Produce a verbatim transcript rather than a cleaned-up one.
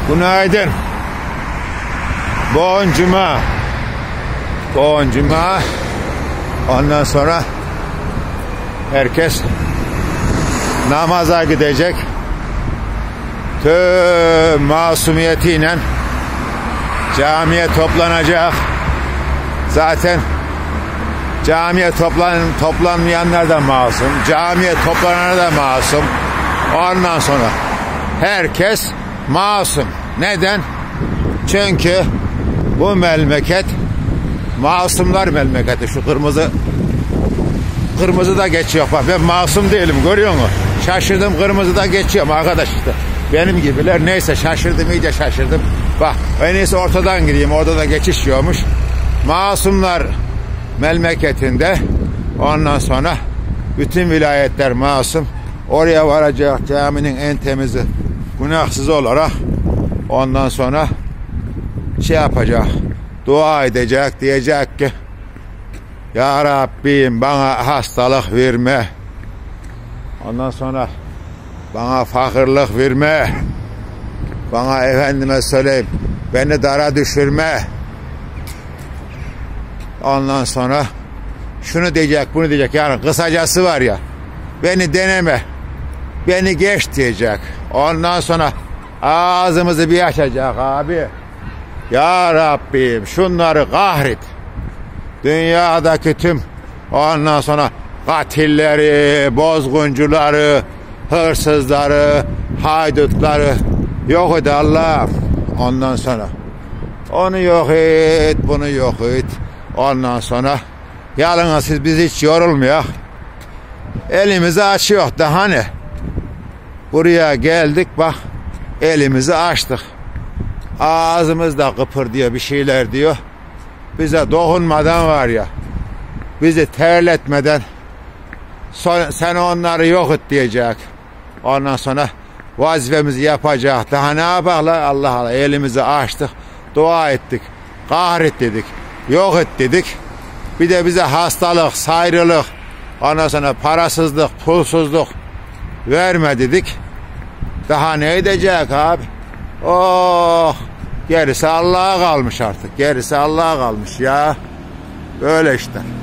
Günaydın. Bon cuma. Bon cuma. Ondan sonra herkes namaza gidecek. Tüm masumiyetiyle camiye toplanacak. Zaten camiye toplan, toplanmayanlar da masum. Camiye toplananlar da masum. Ondan sonra herkes masum. Neden? Çünkü bu memleket masumlar memleketi. Şu kırmızı kırmızı da geçiyor. Bak ben masum değilim, görüyor musun? Şaşırdım, kırmızı da geçiyorum arkadaş işte. Benim gibiler neyse şaşırdım, iyice şaşırdım. Bak en iyisi ortadan gideyim, orada da geçiş yiyormuş. Masumlar memleketinde, ondan sonra bütün vilayetler masum. Oraya varacak caminin en temizi, günahsız olarak ondan sonra şey yapacak, dua edecek, diyecek ki Ya Rabbim bana hastalık verme, ondan sonra bana fakirlik verme, bana efendime söyleyeyim beni dara düşürme, ondan sonra şunu diyecek, bunu diyecek. Yani kısacası var ya, beni deneme, beni geç diyecek. Ondan sonra ağzımızı bir açacak abi. Ya Rabbim şunları kahret. Dünyadaki tüm ondan sonra katilleri, bozguncuları, hırsızları, haydutları yok et Allah. Ondan sonra onu yok et, bunu yok et. Ondan sonra yalnız siz biz hiç yorulmuyor. Elimizi açıyor daha ne? Buraya geldik bak, elimizi açtık. Ağzımız da kıpır diyor, bir şeyler diyor. Bize dokunmadan var ya, bizi terletmeden sen onları yok et diyecek. Ondan sonra vazifemizi yapacak. Daha ne yapalım? Allah Allah, elimizi açtık, dua ettik, kahret dedik, yok et dedik. Bir de bize hastalık, sayrılık, ondan sonra parasızlık, pulsuzluk verme dedik. Daha ne edecek abi? Oh, gerisi Allah'a kalmış artık. Gerisi Allah'a kalmış ya. Böyle işte.